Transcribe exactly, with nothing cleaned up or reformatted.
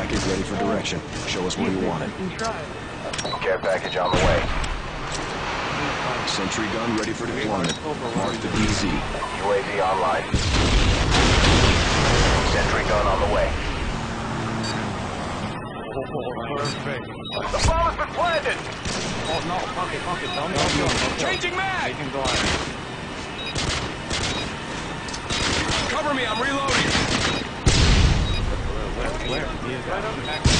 package ready for direction. Show us where you want it. Care package on the way. Sentry gun ready for deployment. Mark the D Z. U A V online. Sentry gun on the way. Perfect. The bomb has been planted! Oh no, fuck it, fuck it, don't go, don't go. Changing mag! They can go ahead. Cover me, I'm reloading! Where, where? He is right up.